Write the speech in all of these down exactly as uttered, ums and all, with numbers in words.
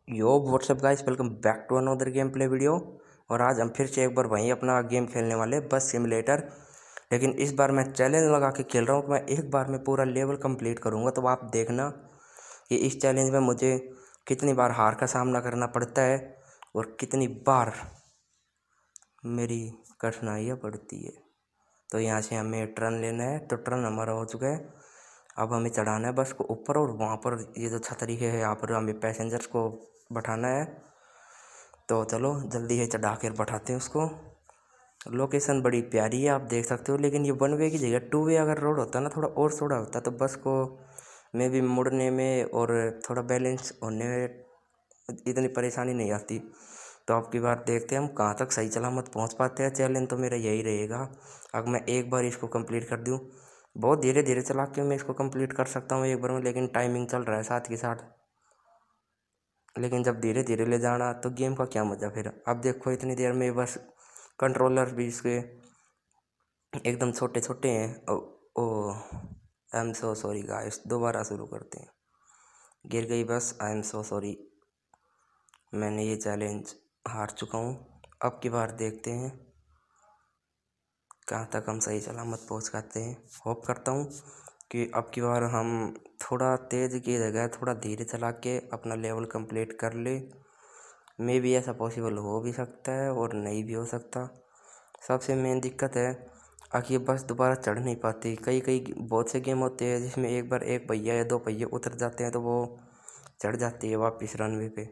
Yo what's up guys, welcome back to another game play video. और आज हम फिर से एक बार वहीं अपना गेम खेलने वाले बस सिमुलेटर। लेकिन इस बार मैं चैलेंज लगा के खेल रहा हूँ कि मैं एक बार में पूरा लेवल कंप्लीट करूँगा। तो आप देखना कि इस चैलेंज में मुझे कितनी बार हार का सामना करना पड़ता है और कितनी बार मेरी कठिनाइयाँ पड़ती है। तो यहाँ से हमें टर्न लेना है। तो टर्न हमारा हो चुका है। अब हमें चढ़ाना है बस को ऊपर और वहाँ पर ये जो छतरी है यहाँ पर हमें पैसेंजर्स को बैठाना है। तो चलो जल्दी है चढ़ा कर बैठाते हैं उसको। लोकेशन बड़ी प्यारी है, आप देख सकते हो। लेकिन ये वन वे की जगह टू वे अगर रोड होता ना, थोड़ा और थोड़ा होता तो बस को में भी मुड़ने में और थोड़ा बैलेंस होने में इतनी परेशानी नहीं आती। तो अब की बार देखते हैं हम कहाँ तक सही सलामत पहुँच पाते हैं। चैलेंज तो मेरा यही रहेगा, अगर मैं एक बार इसको कंप्लीट कर दूँ। बहुत धीरे धीरे चला के मैं इसको कंप्लीट कर सकता हूँ एक बार में, लेकिन टाइमिंग चल रहा है साथ के साथ। लेकिन जब धीरे धीरे ले जाना तो गेम का क्या मज़ा फिर। अब देखो इतनी देर में बस कंट्रोलर भी इसके एकदम छोटे छोटे हैं। Oh oh I am so sorry guys, दोबारा शुरू करते हैं। गिर गई बस, आई एम सो सॉरी। मैंने ये चैलेंज हार चुका हूँ। अब की बार देखते हैं कहाँ तक हम सही सलामत पहुँच पाते हैं। होप करता हूँ कि अब की बार हम थोड़ा तेज़ की जगह थोड़ा धीरे चला के अपना लेवल कंप्लीट कर ले। मे भी ऐसा पॉसिबल हो भी सकता है और नहीं भी हो सकता। सबसे मेन दिक्कत है आखिर ये बस दोबारा चढ़ नहीं पाती। कई कई बहुत से गेम होते हैं जिसमें एक बार एक पहिया या दो पहिए उतर जाते हैं तो वो चढ़ जाती है वापस रनवे पे।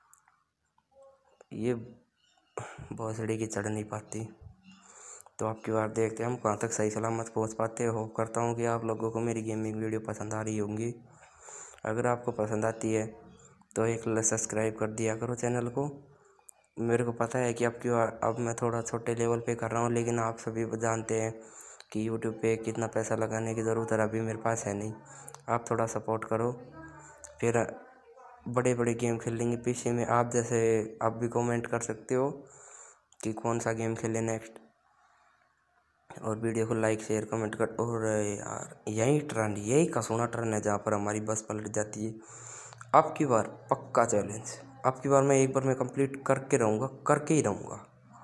ये भोसड़ी की चढ़ नहीं पाती। तो आपकी बार देखते हैं हम कहाँ तक सही सलामत पहुँच पाते हैं। होप करता हूँ कि आप लोगों को मेरी गेमिंग वीडियो पसंद आ रही होंगी। अगर आपको पसंद आती है तो एक सब्सक्राइब कर दिया करो चैनल को। मेरे को पता है कि अब की बार अब मैं थोड़ा छोटे लेवल पे कर रहा हूँ, लेकिन आप सभी जानते हैं कि यूट्यूब पे कितना पैसा लगाने की ज़रूरत है, अभी मेरे पास है नहीं। आप थोड़ा सपोर्ट करो, फिर बड़े बड़े गेम खेल लेंगे पीछे में। आप जैसे आप भी कमेंट कर सकते हो कि कौन सा गेम खेलें नेक्स्ट। और वीडियो को लाइक शेयर कमेंट कर। और यार यही टर्न, यही कसूना टर्न है जहाँ पर हमारी बस पलट जाती है। अब की बार पक्का चैलेंज, अब की बार मैं एक बार मैं कंप्लीट करके रहूँगा, करके ही रहूँगा।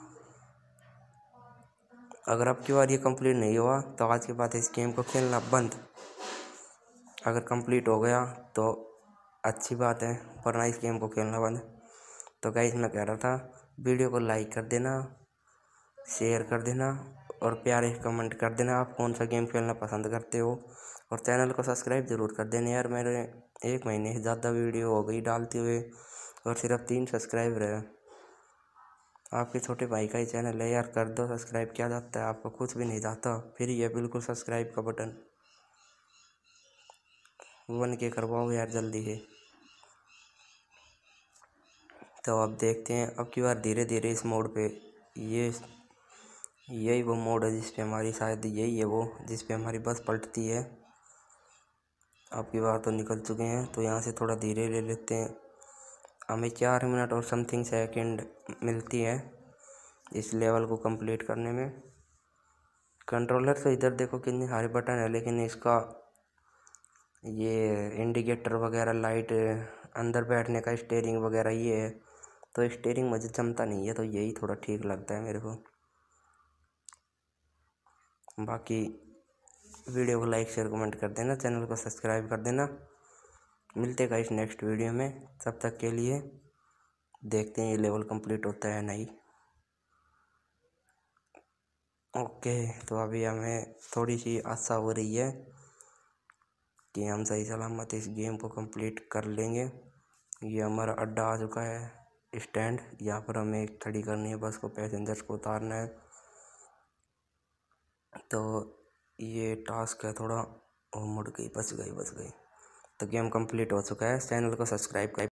अगर अब की बार ये कंप्लीट नहीं हुआ तो आज के बाद इस गेम को खेलना बंद। अगर कंप्लीट हो गया तो अच्छी बात है, वरना इस गेम को खेलना बंद। तो गाइस मैं कह रहा था वीडियो को लाइक कर देना, शेयर कर देना और प्यारे कमेंट कर देना आप कौन सा गेम खेलना पसंद करते हो। और चैनल को सब्सक्राइब ज़रूर कर देना यार। मेरे एक महीने से ज़्यादा वीडियो हो गई डालते हुए और सिर्फ तीन सब्सक्राइबर है। आपके छोटे भाई का ही चैनल है यार, कर दो सब्सक्राइब। क्या जाता है आपको, कुछ भी नहीं जाता। फिर ये बिल्कुल सब्सक्राइब का बटन वन के करवाओ यार जल्दी है। तो अब देखते हैं अब की बार धीरे धीरे इस मोड पे, ये यही वो मोड है जिस पे हमारी शायद यही है वो जिस पे हमारी बस पलटती है। अब की बार तो निकल चुके हैं, तो यहाँ से थोड़ा धीरे ले लेते हैं। हमें चार मिनट और समथिंग सेकंड मिलती है इस लेवल को कंप्लीट करने में। कंट्रोलर से इधर देखो कितने सारे बटन है, लेकिन इसका ये इंडिकेटर वगैरह, लाइट, अंदर बैठने का स्टीयरिंग वगैरह ये है। तो स्टीयरिंग मुझे जमता नहीं है, तो यही थोड़ा ठीक लगता है मेरे को। बाकी वीडियो को लाइक शेयर कमेंट कर देना, चैनल को सब्सक्राइब कर देना। मिलते हैं इस नेक्स्ट वीडियो में, तब तक के लिए देखते हैं ये लेवल कंप्लीट होता है नहीं। ओके, तो अभी हमें थोड़ी सी आशा हो रही है कि हम सही सलामत इस गेम को कंप्लीट कर लेंगे। ये हमारा अड्डा आ चुका है, स्टैंड। यहाँ पर हमें खड़ी करनी है बस को, पैसेंजर्स को उतारना है। तो ये टास्क है थोड़ा, और मुड़ गई, बच गई बच गई। तो गेम कंप्लीट हो चुका है। चैनल को सब्सक्राइब कर